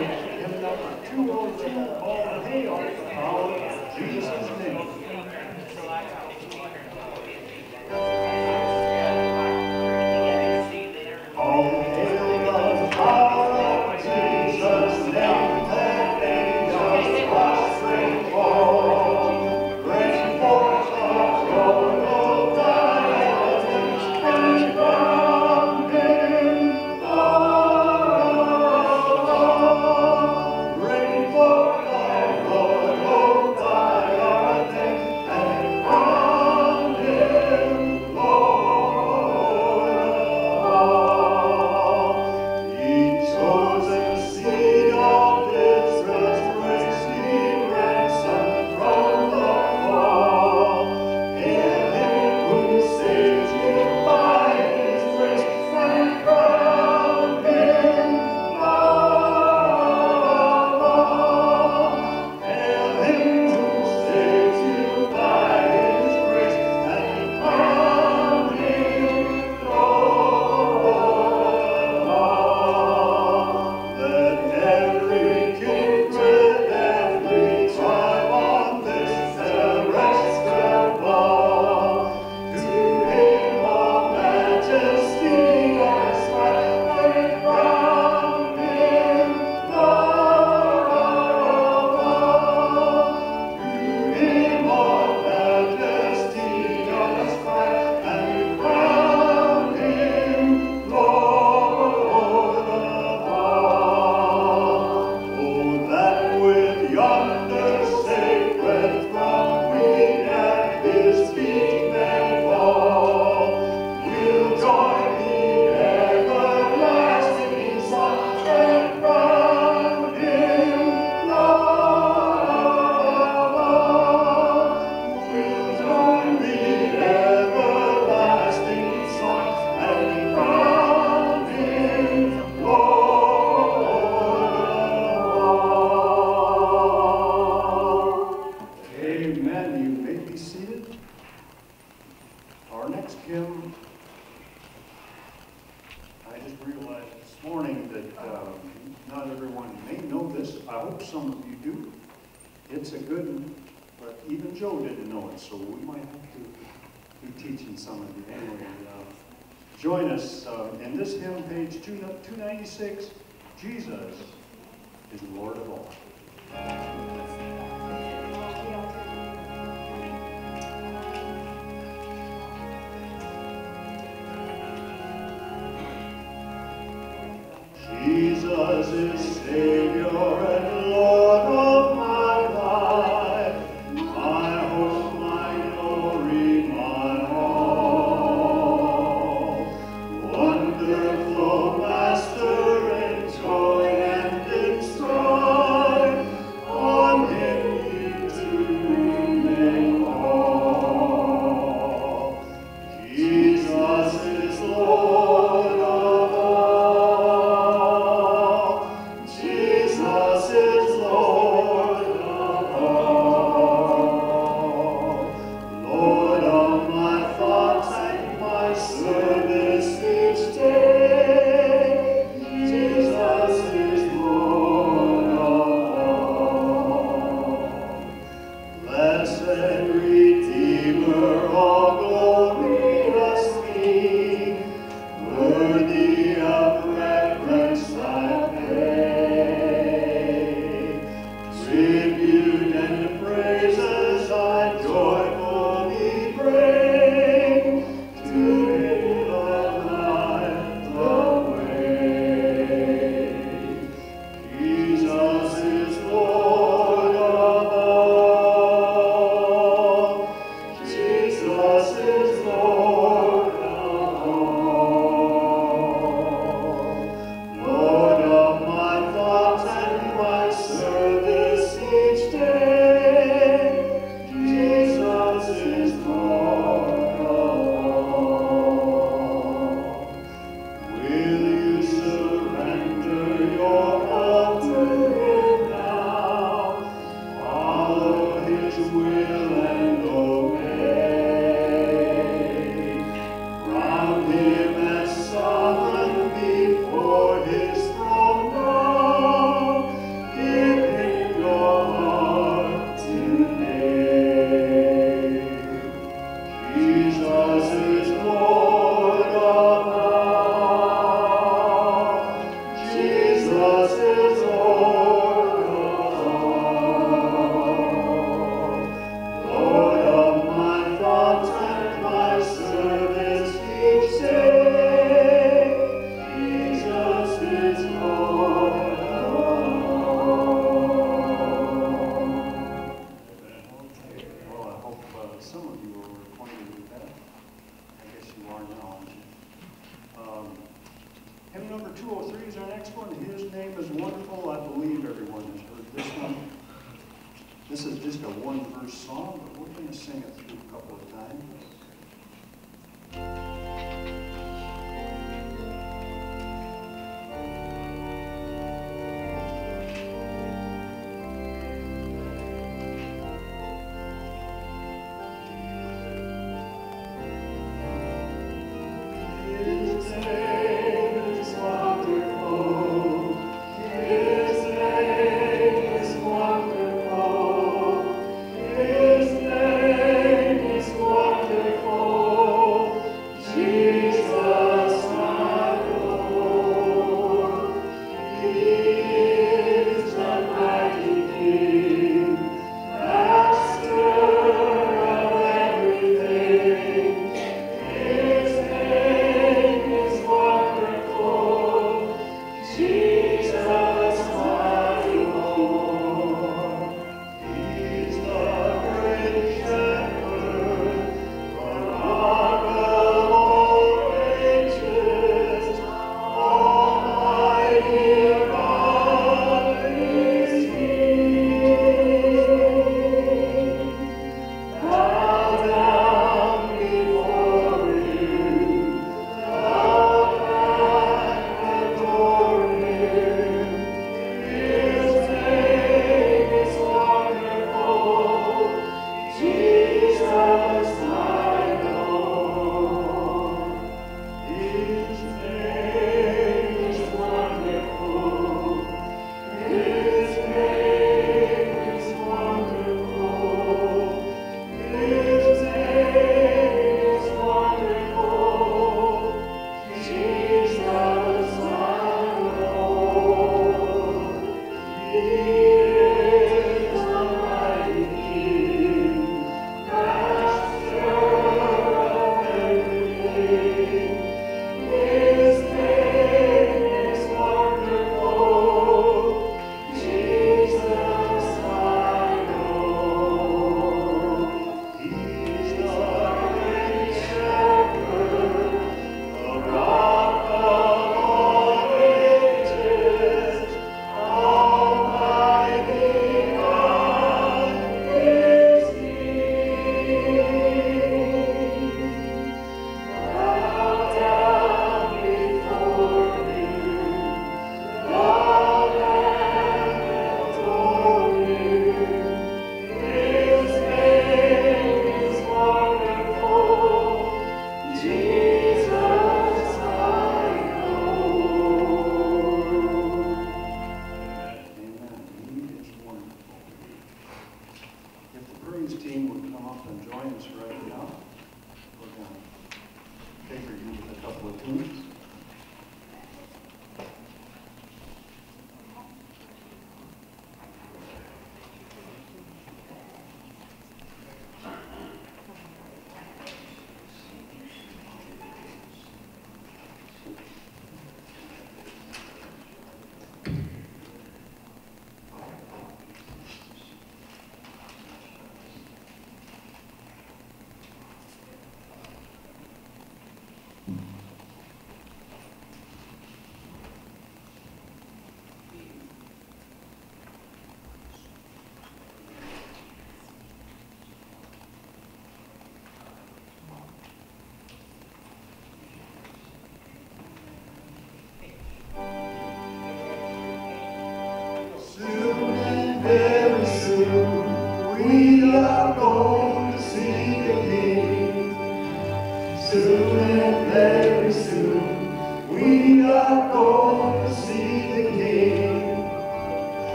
hymn number 202, called Hail, the Power of Jesus' Name. All hail the power of Jesus' name, that angels prostrate fall. Bring forth the throne of diadems, and crown him Lord of all. Bring forth the royal diadem, and crown him Lord of all. Ye chosen seed of Israel's race, ye ransomed from the fall. Hail him who saves you by his grace, and crown him Lord of all. Hail him who saves you by his grace, and crown him Lord of all. Let every kindred, every tribe on this terrestrial ball, to him all majesty ascribe, and crown him Lord of all. To him all majesty ascribe, and crown him Lord of all. Oh, that with yonder sacred throng we at his feet may fall. We'll join the everlasting song, and crown him Lord of all. We'll join the everlasting song, and crown him Lord of all. Amen. You may be seated. Our next hymn, I just realized this morning that not everyone may know this. I hope some of you do. It's a good one, but even Joe didn't know it, so we might have to be teaching some of you. Anyway, join us in this hymn, page 296, Jesus is Lord of all. Jesus is Savior and Lord of my life, my hope, my glory, my all. Wonderful Master in joy and in strife, on Hymn number 203 is our next one. His Name is Wonderful. I believe everyone has heard this one. This is just a one-verse song, but we're going to sing it through a couple of times.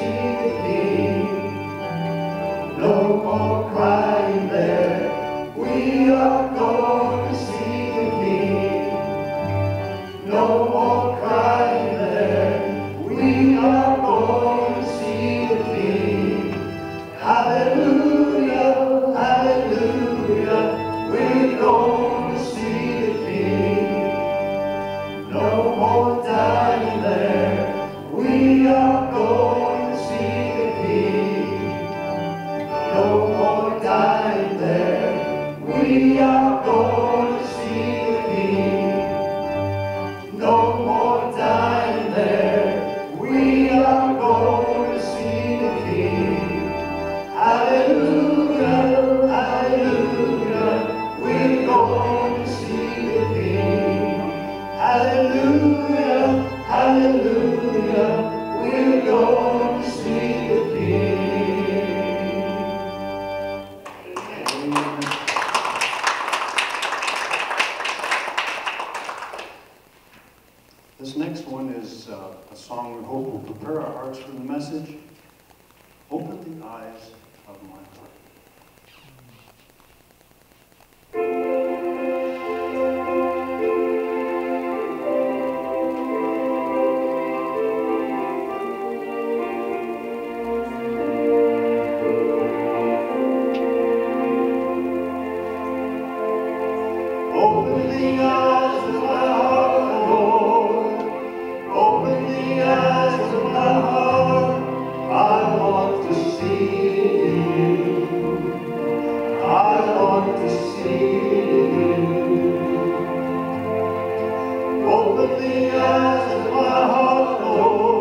No more crying there. We We are going to see the King. No more dying there. We are going to see the King. Hallelujah, hallelujah. We're going to see the King. Hallelujah, hallelujah. We're going to see the King. Amen. This next one is a song we hope will prepare our hearts for the message. Open the eyes of my heart. Open the eyes of my heart, Lord. Open the eyes of my heart. I want to see you. I want to see you. Open the eyes of my heart, Lord.